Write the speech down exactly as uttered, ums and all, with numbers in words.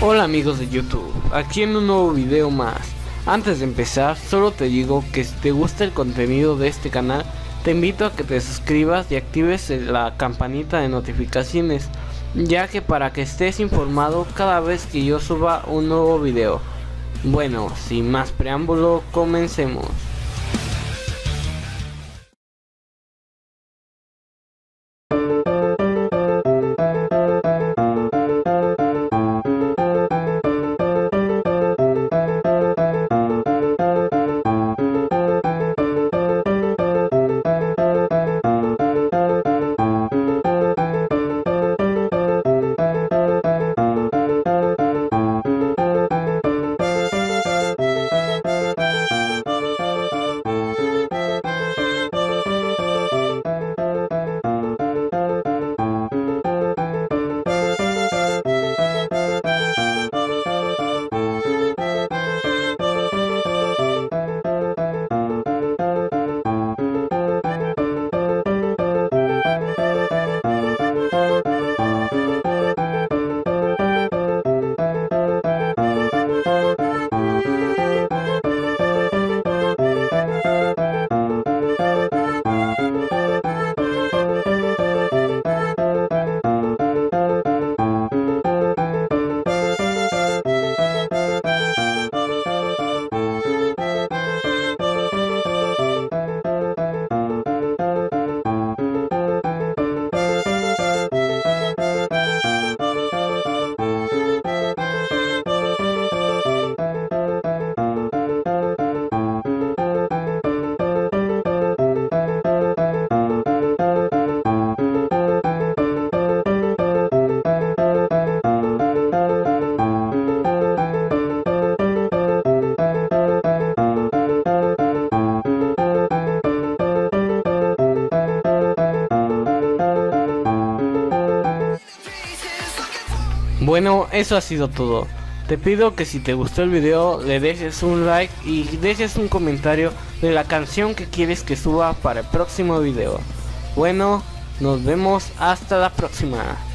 Hola amigos de YouTube, aquí en un nuevo video más. Antes de empezar, solo te digo que si te gusta el contenido de este canal, te invito a que te suscribas y actives la campanita de notificaciones, ya que para que estés informado cada vez que yo suba un nuevo video. Bueno, sin más preámbulo, comencemos. Bueno, eso ha sido todo. Te pido que si te gustó el video le dejes un like y dejes un comentario de la canción que quieres que suba para el próximo video. Bueno, nos vemos hasta la próxima.